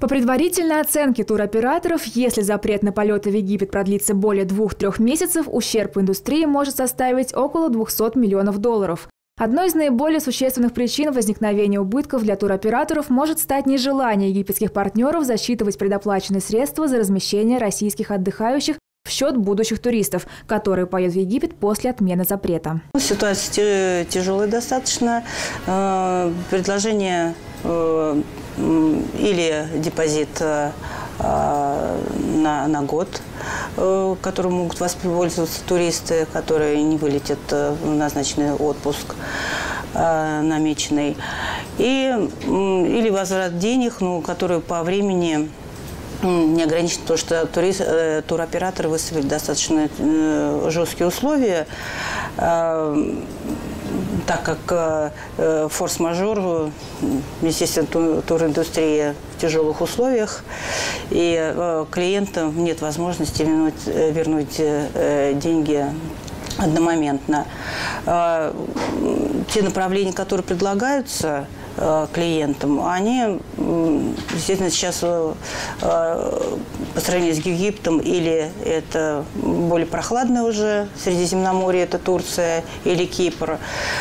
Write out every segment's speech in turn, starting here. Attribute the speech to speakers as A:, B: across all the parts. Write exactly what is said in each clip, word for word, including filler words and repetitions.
A: По предварительной оценке туроператоров, если запрет на полеты в Египет продлится более двух-трех месяцев, ущерб индустрии может составить около двухсот миллионов долларов. Одной из наиболее существенных причин возникновения убытков для туроператоров может стать нежелание египетских партнеров засчитывать предоплаченные средства за размещение российских отдыхающих в счет будущих туристов, которые поедут в Египет после отмены запрета.
B: Ситуация тяжелая достаточно. Предложение или депозит на, на год, которым могут воспользоваться туристы, которые не вылетят в назначенный отпуск намеченный, и, или возврат денег, ну, которые по времени не ограничен, потому что турист, э, туроператоры выставили достаточно э, жесткие условия, э, так как э, форс-мажор, естественно, тур, туриндустрия в тяжелых условиях, и э, клиентам нет возможности вернуть, вернуть э, деньги одномоментно. Э, те направления, которые предлагаются клиентам, они, естественно, сейчас по сравнению с Египтом, или это более прохладное уже Средиземноморье, это Турция или Кипр,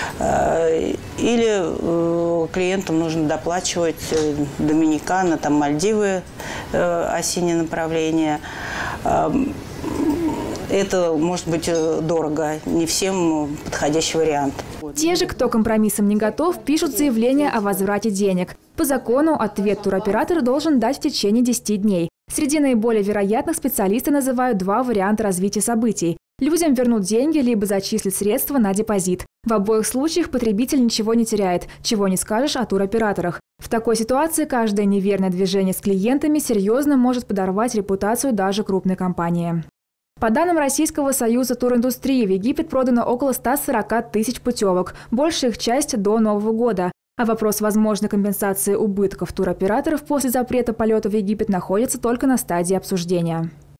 B: или клиентам нужно доплачивать Доминикана, там Мальдивы, осеннее направление. Это может быть дорого, не всем подходящий вариант.
A: Те же, кто компромиссом не готов, пишут заявление о возврате денег. По закону ответ туроператор должен дать в течение десяти дней. Среди наиболее вероятных специалисты называют два варианта развития событий. Людям вернут деньги, либо зачислят средства на депозит. В обоих случаях потребитель ничего не теряет, чего не скажешь о туроператорах. В такой ситуации каждое неверное движение с клиентами серьезно может подорвать репутацию даже крупной компании. По данным Российского союза туриндустрии, в Египет продано около ста сорока тысяч путевок, большая их часть до Нового года. А вопрос возможной компенсации убытков туроператоров после запрета полета в Египет находится только на стадии обсуждения.